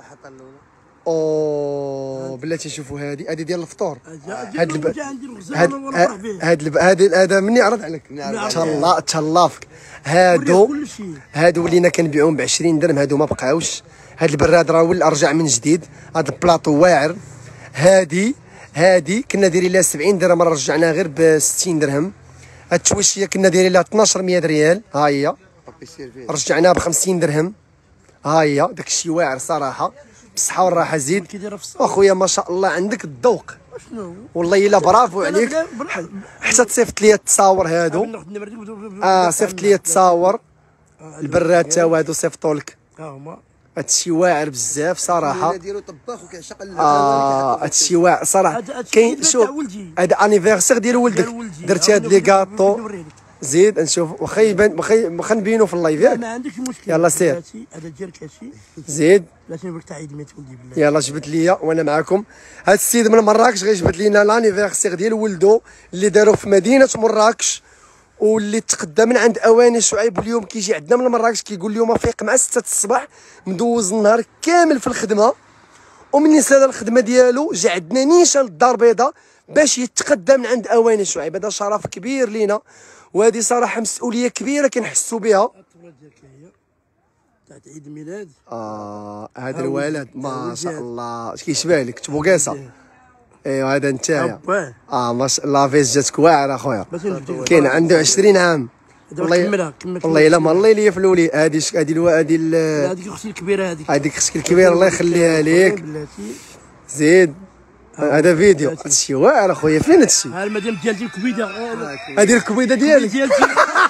A: اوه بلاتي شوفوا هذه هذه ديال الفطور. هاد الب... هاد هاد هذا مني عرض عليك. تهلا تهلافك. هادو هادو ولينا كنبيعوهم ب عشرين درهم، هادو ما بقاوش. هاد البراد راه ولا رجع من جديد، هاد البلاطو واعر. هادي هادي كنا دايرين لها سبعين درهم رجعناها غير ب ستين درهم. هاد التوشيه كنا دايرين لها اثناش مية ريال، ها هي رجعناها ب خمسين درهم. ها هي داكشي واعر صراحه، بالصحه والراحه. زيد واخويا ما شاء الله عندك الذوق والله الا برافو عليك. حتى تصيفط لي التصاور هادو، اه صيفط لي التصاور البراد تا هادو صيفطوا لك. هادشي واعر بزاف صراحه.
B: ديالو طباخ وكيعشق
A: اه هادشي واعر صراحه. كاين شوف هذا انيفيرسير ديال ولدك، درتي هاد لي كاطو. زيد نشوف واخا يبان واخا نبينو في اللايف ياك.
D: ما عندكش مشكل.
A: يلا سير.
D: هذا ديالك هادشي.
A: زيد.
D: لكن بغيت تعيد ميت ولدي بالله.
A: يلا جبت ليا وانا معاكم. هاد السيد من مراكش غيجبد لينا لانيفيرسير ديال ولدو اللي داروه في مدينه مراكش، واللي تقدى من عند اواني شعيب. اليوم كيجي عندنا من مراكش كيقول اليوم فيق مع ستة الصباح، مدوز النهار كامل في الخدمه، ومن سال الخدمه ديالو جا عندنا نيشان للدار البيضاء باش يتقدى من عند اواني شعيب. هذا شرف كبير لينا، وهذه صراحه مسؤوليه كبيره كنحسوا بها.
D: الطفله ديالك هي تاعت عيد الميلاد.
A: اه هذا الولد ما شاء الله كيشبه لك تبوكاسه. ايوا هذا نتايا. اه ما شاء الله فيس جاتك واعره اخويا. كاين عنده عشرين عام.
D: والله كملها كمل.
A: والله الا ما الله ليا في الاولي. هذه هذه هذه
D: هذيك اختي الكبيره هذيك.
A: هذيك اختك الكبيره الله يخليها ليك. زيد هذا فيديو هادشي واعر اخويا. فين هادشي؟
D: ها المدام ديالتي الكبيده.
A: هذه الكبيده ديالك
D: ديالتي.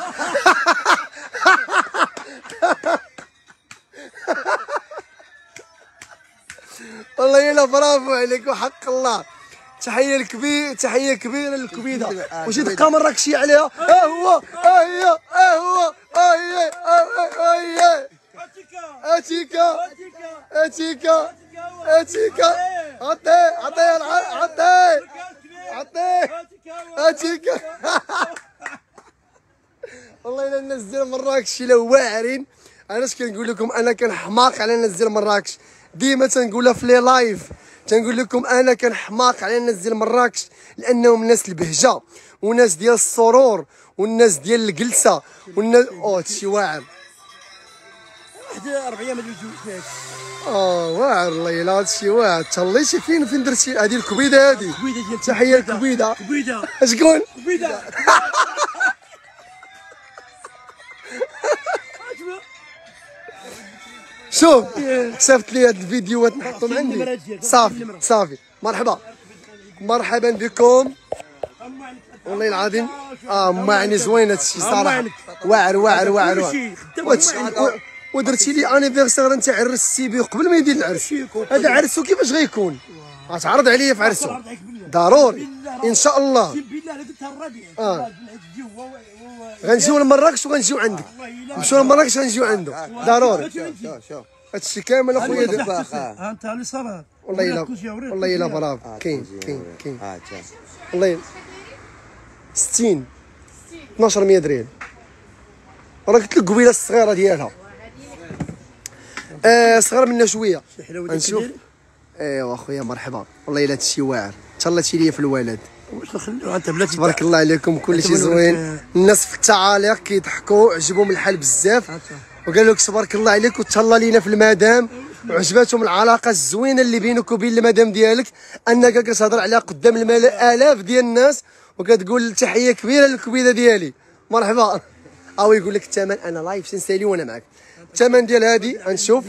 A: والله الا برافو عليك وحق الله. تحيه الكبير، تحيه كبيره للكبيده. واش دقه مراكشيه عليها؟ ها هو ها هي ها هو ها هي ها هي اتيكا اتيكا اتيكا عطي عطي عطي عطي اتيكا. والله الا الناس ديال مراكش الا واعرين. علاش كنقول لكم انا كنحماق على الناس ديال مراكش؟ ديما تنقولها في لي لايف، تنقول لكم انا كنحماق على الناس ديال مراكش لانهم ناس البهجه وناس ديال السرور والناس ديال الجلسه والناس. او هادشي واعر.
D: واحد اربع ايام ما جوجوش.
A: اه واعر والله الا هادشي واعر. تهليتي فين فين درتي هذه الكبيده هذه؟
D: الكبيده ديال
A: تحيه الكبيده.
D: كبيده
A: شكون؟
D: كبيده.
A: شوف صيفط لي هاد الفيديوهات نحطهم عندي. صافي صافي. مرحبا مرحبا بكم. والله العظيم اه معني زوين هادشي صراحه. واعر واعر واعر واعر. ودرتي لي انيفرسير انت عرستي به قبل ما يدير العرس. هذا عرسو كيفاش غيكون؟ غتعرض عليا في عرسو ضروري ان شااء الله.
D: بالله انا قلتها الربيع.
A: اه غنجيو لمراكش وغنجيو عندك. نمشيو لمراكش غنجيو عنده ضروري. هادشي كامل اخويا دابا.
D: ها انت اللي صبر.
A: والله الا والله الا برافو. كاين كاين كاين والله ستين اثناش مية ريال. راه قلت لك قبيله الصغيره ديالها. آه صغيره منا شويه. غنشوف. ايوا اخويا مرحبا. والله الا هادشي واعر. تهلاتي ليا في الولد.
D: واش نخليو انت بلاتي.
A: تبارك الله عليكم كلشي زوين. الناس في التعاليق كيضحكوا عجبهم الحال بزاف وقالوا لك تبارك الله عليك وتهلا لينا في المدام وعجباتهم العلاقه الزوينه اللي بينك وبين المدام ديالك انك كتهضر عليها قدام الالاف ديال الناس وكتقول تحيه كبيره للكبيده ديالي. مرحبا. او يقول لك الثمن انا لايف سنسالي وانا معك. الثمن ديال هذه غنشوف.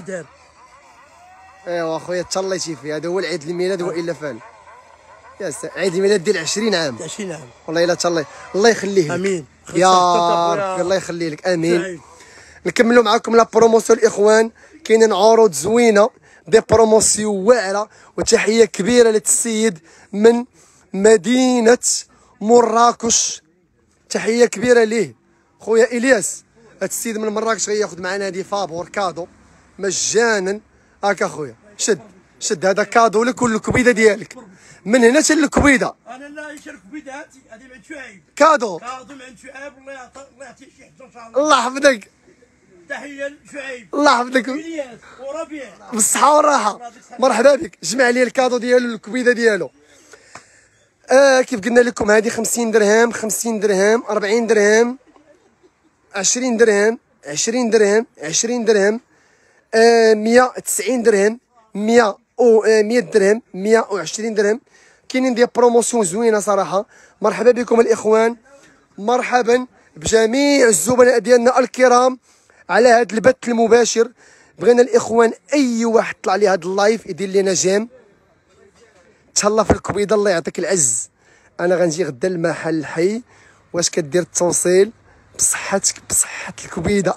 A: ايوا اخويا تهليتي فيه. هذا هو العيد الميلاد والا فال. يا سلام عيد الميلاد ديال عشرين عام.
D: عشرين عام
A: والله الا تهلاي. الله يخليه لك.
D: امين
A: يا ربي الله يخليه لك. امين. نكملوا معكم لا بروموسيون الاخوان. كاينين عروض زوينه دي بروموسيون واعره وتحيه كبيره للسيد من مدينه مراكش. تحيه كبيره ليه خويا الياس. هاد السيد من مراكش غياخذ معنا هذه فابور كادو مجانا. هاكا خويا شد شد هذا كادو لك والكبيده ديالك من هنا حتى للكبيده.
D: انا لا يشارك كبيده هذه من عند شعيب.
A: كادو
D: كادو من عند شعيب. الله يعطيه الله يعطيه شي حظ ان شاء الله.
A: الله يحفظك.
D: تحيه لشعيب.
A: الله يحفظك
D: الياس وربيع
A: بالصحه والراحه. مرحبا بك. جمع لي الكادو ديالو الكبيده ديالو. آه كيف قلنا لكم هذه خمسين درهم خمسين درهم أربعين درهم عشرين درهم عشرين درهم عشرين درهم آه مية وتسعين درهم مية و آه مية درهم مية وعشرين درهم. كاينين ديال بروموسيون زوينه صراحه. مرحبا بكم الاخوان. مرحبا بجميع الزبناء ديالنا الكرام على هذا البث المباشر. بغينا الاخوان اي واحد طلع لي هذا اللايف يدير لنا جيم. تهلا في الكبيده الله يعطيك العز. انا غنجي غدا المحل الحي. واش كدير التوصيل بصحتك بصحه الكبيده.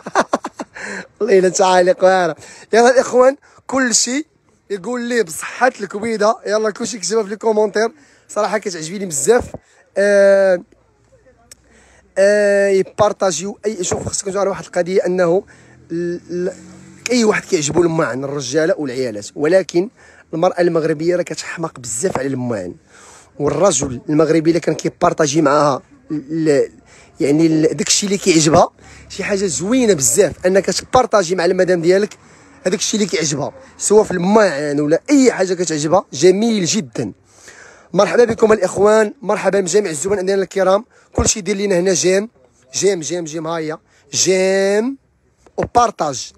A: والله الا تعاليق واعره. يلا الاخوان كل شيء يقول لي بصحه الكبيده. يلا كلشي كتبها في لي كومونتير صراحه كتعجبني بزاف. آه آه يبارطاجيو اي. شوف خصكم تعرفوا واحد القضيه انه اي واحد كيعجبو الماعن الرجاله والعيالات ولكن المراه المغربيه راه كتحماق بزاف على الماعن. والرجل المغربي اللي كان كيبارطاجي معاها يعني داكشي اللي كيعجبها شي حاجه زوينه بزاف انك تبارطاجي مع المدام ديالك هذاك الشيء اللي كيعجبها سواء في الماعن ولا اي حاجه كتعجبها جميل جدا. مرحبا بكم الاخوان، مرحبا بجميع الزبناء ديالنا الكرام. كلشي يدير لينا هنا جيم جيم جيم جيم، ها هي جيم وبارطاج،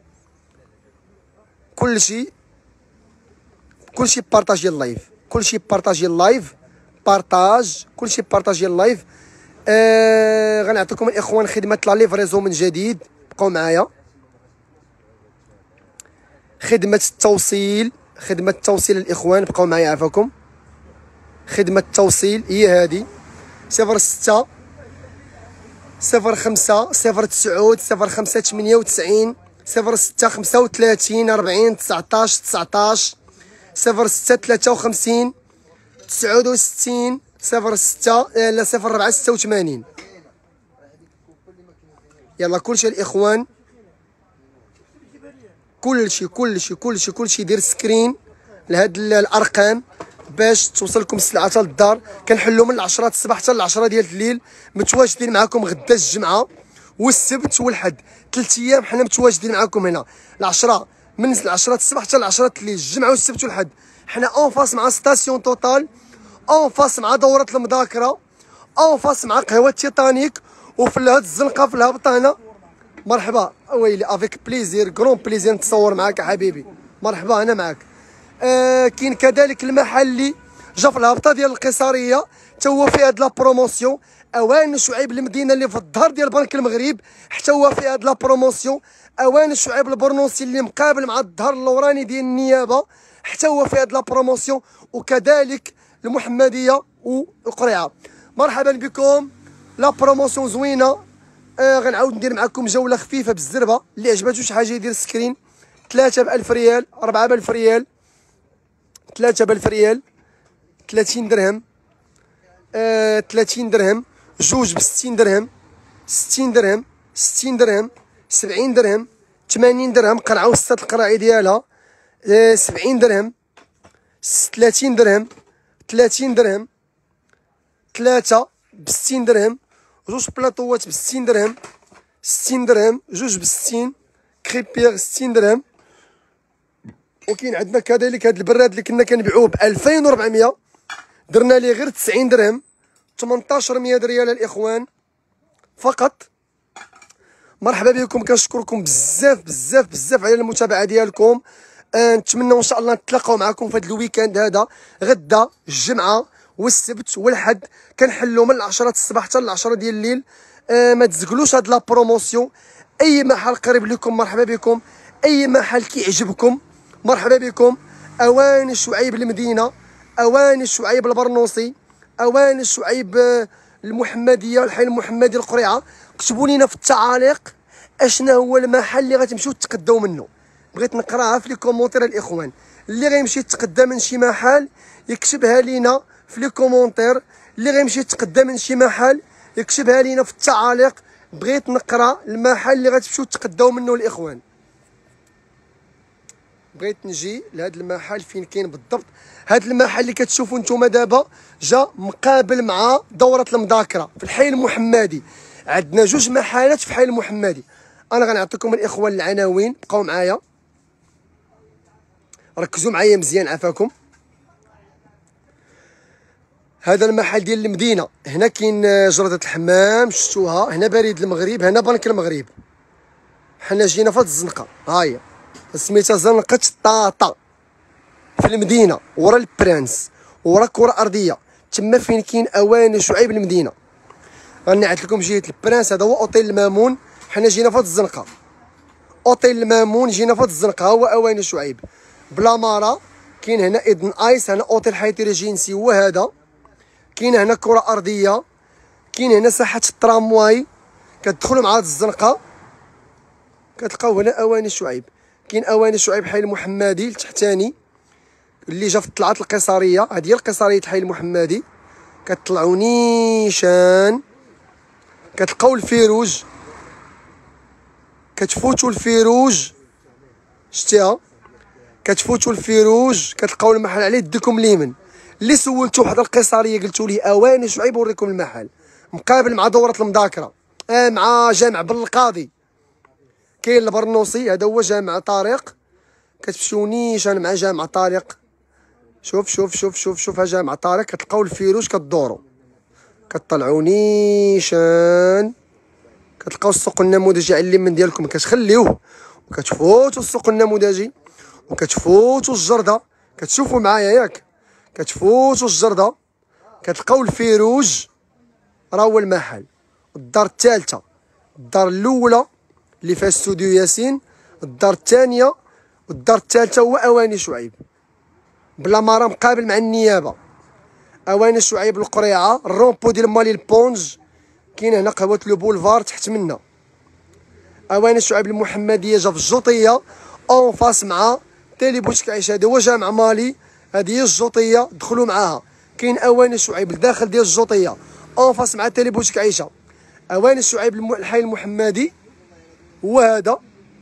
A: كلشي كلشي بارطاجي اللايف، كلشي بارطاجي اللايف، بارطاج كلشي بارطاجي اللايف. آه غنعطيكم الاخوان خدمه لا ليفريزو من جديد، بقاو معايا. خدمه التوصيل، خدمه التوصيل الاخوان، بقاو معايا عافاكم. خدمه التوصيل هي هذه، صفر ستة صفر خمسة صفر تسعود صفر خمسة ثمانية وتسعين صفر ستة خمسة وثلاثين أربعين تسعطاش تسعطاش صفر ستة ثلاثة وخمسين تسعود وستين صفر ستة لا صفر أربعة ستة وثمانين. يلا كلشي الاخوان، كلشي كلشي كلشي كلشي دير سكرين لهاد الارقام باش توصلكم السلعه حتى للدار. كنحلوا من العشرة الصباح حتى العشرة ديال الليل، متواجدين معكم غدا الجمعه والسبت والحد، ثلاث ايام حنا متواجدين معكم هنا. العشرة من العشرة الصباح حتى العشرة الليل، الجمعه والسبت والحد. حنا اون فاس مع ستاسيون توتال، اون فاس مع دوره المذاكره، اون فاس مع قهوه تيتانيك، وفي هاد الزنقه في الهبطه هنا. مرحبا ويلي افيك بليزير، كرون بليزير نتصور معاك يا حبيبي، مرحبا انا معاك. آه كاين كذلك المحل اللي جا في الهبطه ديال القيصريه حتى هو في هاد لا بروموسيون، اوان شعيب المدينه اللي في الظهر ديال بنك المغرب حتى هو في هاد لا بروموسيون. اوان شعيب البرنوسي اللي مقابل مع الظهر اللوراني ديال النيابه حتى هو في هاد لا بروموسيون، وكذلك المحمديه والقريعه. مرحبا بكم، لا بروموسيون زوينه. آه غنعاود ندير معكم جوله خفيفه بالزربه، اللي عجباتو شي حاجه يدير سكرين. ثلاثة بألف ريال، أربعة بألف ريال، ثلاثة بألف ريال، ثلاثين درهم، آه ثلاثين درهم، جوج بستين درهم، ستين درهم، ستين درهم، سبعين درهم، ثمانين درهم، قرعه وسط القراعي ديالها، آه سبعين درهم، ثلاثين درهم، ثلاثين درهم، ثلاثة بستين درهم، جوج بلاطوات بستين درهم، ستين درهم، جوج بستين، كريبير ستين درهم. وكاين عندنا كذلك هاد البراد اللي كنا كنبيعوه ب ألفين وأربعمية، درنا ليه غير تسعين درهم، ثمنطاش مية ريال الاخوان فقط. مرحبا بكم، كنشكركم بزاف بزاف بزاف على المتابعه ديالكم. آه نتمنى ان شاء الله نتلاقاو معكم في هذا الويكاند هذا، غدا الجمعه والسبت والحد، كنحلوا من العشرة الصباح حتى العشرة ديال الليل. آه ما تزقلوش هاد لا بروموسيون. اي محل قريب لكم مرحبا بكم، اي محل كيعجبكم مرحبا بكم. اواني شعيب المدينه، اواني شعيب البرنوسي، اواني شعيب المحمديه، الحي المحمدي القريعه. كتبوا لينا في التعاليق اشنا هو المحل اللي غتمشيو تقداو منه. بغيت نقراها في لي كومونتير الاخوان، اللي غيمشي يتقدى من شي محل يكتبها لينا في لي كومونتير، اللي غيمشي يتقدى من شي محل يكتبها لينا في التعاليق. بغيت نقرا المحل اللي غتمشيو تقداو منه الاخوان. بغيت نجي لهذا المحل فين كاين بالضبط. هذا المحل اللي كتشوفوا نتوما دابا جا مقابل مع دوره المذاكره في الحي المحمدي. عندنا جوج محلات في الحي المحمدي. انا غنعطيكم الاخوان العناوين، بقاو معايا ركزوا معايا مزيان عافاكم. هذا المحل ديال المدينه، هنا كاين جرده الحمام شفتوها، هنا بريد المغرب، هنا بنك المغرب. حنا جينا في هاد الزنقه، ها هي سميتها زنقه طاطا في المدينه، ورا البرانس، ورا كره ارضيه، تما فين كاين اواني شعيب المدينه. غنعت لكم جهه البرانس، هذا هو اوتيل المامون. حنا جينا في هاد الزنقه، اوتيل المامون جينا في هاد الزنقه، هو اواني شعيب. بلامارا كاين هنا ايدن ايس، هنا اوتيل حياتي ريجينسي هو هذا. كاين هنا كره ارضيه، كاين هنا ساحه الترامواي، كتدخلوا مع هاد الزنقه كتلقاو هنا اواني شعيب. كاين اواني شعيب حي المحمدي التحتاني اللي جا في طلعات القيصريه، هذه هي القيصريه حي المحمدي. كتطلعوا نيشان كتلقاو الفيروج، كتفوتوا الفيروج، شتيها كتفوتوا الفيروج كتلقاو المحل على يدكم اليمين. اللي سولتو حدا القيصريه قلتوا لي اواني شعيب وريكم المحل مقابل مع دوره المذاكره، آه مع جامع بن القاضي. كاين البرنوسي، هذا هو جامع طارق، كتمشيو نيشان مع جامع طارق شوف شوف شوف شوف شوف ها جامع طارق، كتلقاو الفيروج كدورو، كطلعوا نيشان، كتلقاو السوق النموذجي على اليمين ديالكم كتخليوه، وكتفوتوا السوق النموذجي وكتفوتوا الجرده. كتشوفوا معايا ياك؟ كتفوتوا الجرده كتلقاو الفيروج، راه هو المحل. الدار الثالثه، الدار الاولى اللي فيها استوديو ياسين، الدار الثانيه والدار الثالثه هو اواني شعيب بلا مرة مقابل مع النيابه. اواني شعيب القريعه، الرومبو ديال مالي البونج، كاين هنا قهوه لو بولفار تحت منا. اواني شعيب المحمديه جا في الجوطيه اون فاس مع تيلي بوتيك عيشه، هذا هو جامع مالي، هذه هي الجوطيه، دخلوا معاها. كاين اواني شعيب الداخل ديال الجوطيه اون فاس مع تيلي بوتيك عيشه. اواني شعيب الحي المحمدي هو هذا،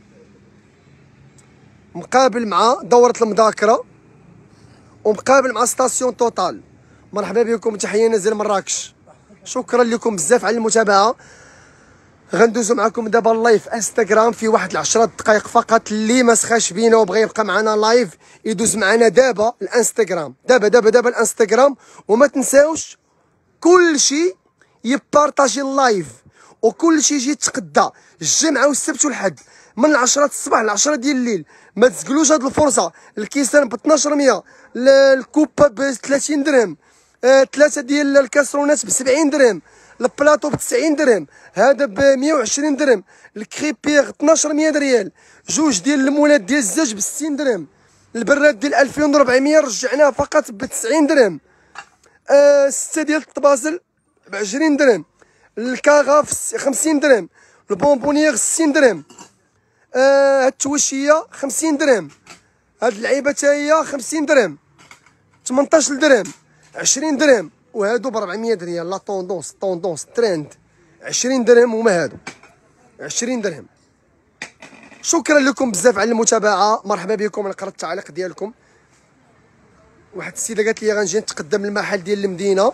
A: مقابل مع دوره المذاكره ومقابل مع ستاسيون توتال. مرحبا بكم، تحيه نزل مراكش. شكرا لكم بزاف على المتابعه. غندوزو معكم دابا اللايف انستغرام في واحد العشرة دقائق فقط. اللي ما سخاش بينا وبغى يبقى معنا لايف يدوز معنا دابا الانستغرام، دابا دابا دابا الانستغرام. وما تنساوش كل شيء يبارطاجي اللايف، وكل شيء يجي يتقدى الجمعه والسبت والحد من العشرة الصباح لعشرة ديال الليل. ما تزقلوش هاد الفرصه. الكيسان ب اثناش مية، الكوبا ب ثلاثين درهم، آه ثلاثه ديال الكاسرونات ب سبعين درهم، البلاطو ب تسعين درهم، هذا ب مية وعشرين درهم، الكريبير اثناش مية ريال، جوج ديال المولات ديال الزاج ب ستين درهم، البراد ديال ألفين وأربعمية رجعناه فقط ب تسعين درهم، آه سته ديال الطبازل ب عشرين درهم، الكاغا خمسين درهم، البونبونيير ستين درهم، آه هاد التوشيه خمسين درهم، هاد اللعيبه حتى هي خمسين درهم، ثمنطاش درهم، عشرين درهم، وهادو ب أربعمية ريال. لا طوندونس طوندونس ترند عشرين درهم، هما هادو عشرين درهم. شكرا لكم بزاف على المتابعه، مرحبا بكم. انا قرأت التعليق ديالكم. واحد السيده قالت لي غنجي نتقدم المحل ديال المدينه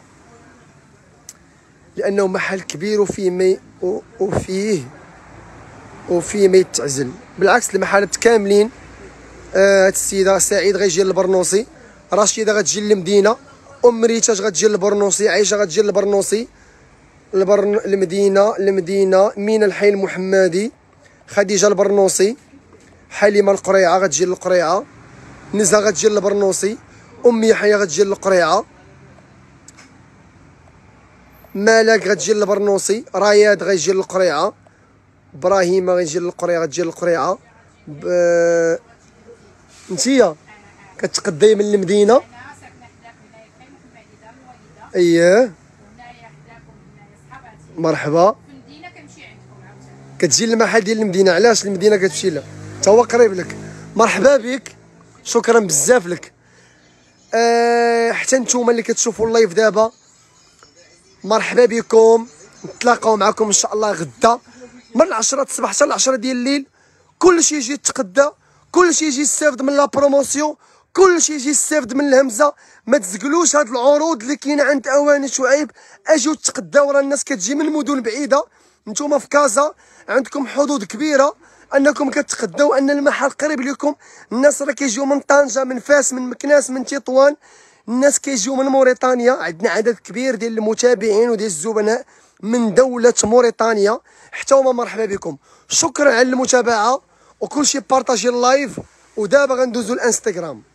A: لانه محل كبير وفيه مي وفيه وفيه ما يتعزل. بالعكس المحلات كاملين. آه هاد السيده سعيد غيجي للبرنوسي، رشيده غتجي للمدينه، ام ريتاج غتجي للبرنوسي، عايشه غتجي للبرنوسي، البرن المدينه المدينه مينا الحي المحمدي، خديجه البرنوسي، حليمه القريعه غتجي للقريعه، نزهه غتجي للبرنوسي، ام يحيى غتجي للقريعه، مالك غتجي للبرنوسي، رياض غيجي للقريعه، ابراهيم غيجي للقريعه غتجي للقريعه. ب... انتيا كتقداي من المدينه. اييه مرحبا. كتجي للمحل ديال المدينه. علاش المدينه كتمشي لها؟ تا هو قريب لك. مرحبا بك، شكرا بزاف لك. أه حتى نتوما اللي كتشوفوا اللايف دابا مرحبا بكم. نتلاقاو معكم ان شاء الله غدا من العشرة الصباح حتى العشرة ديال الليل. كلشي يجي يتقدى، كلشي يجي يستافد من لا بروموسيون، كلشي يجي يستافد من الهمزه. ما تزقلوش هاد العروض اللي كاينه عند اواني شعيب. اجيو تقداو، راه الناس كتجي من مدن بعيده. نتوما في كازا عندكم حظوظ كبيره انكم كتقداو، ان المحل قريب لكم. الناس راه كيجيو من طنجه، من فاس، من مكناس، من تطوان، الناس كيجيو من موريتانيا. عندنا عدد كبير ديال المتابعين وديال الزبناء من دوله موريتانيا، حتى هما مرحبا بكم. شكرا على المتابعه، وكلشي بارطاجي اللايف. ودابا غندوزو الانستغرام.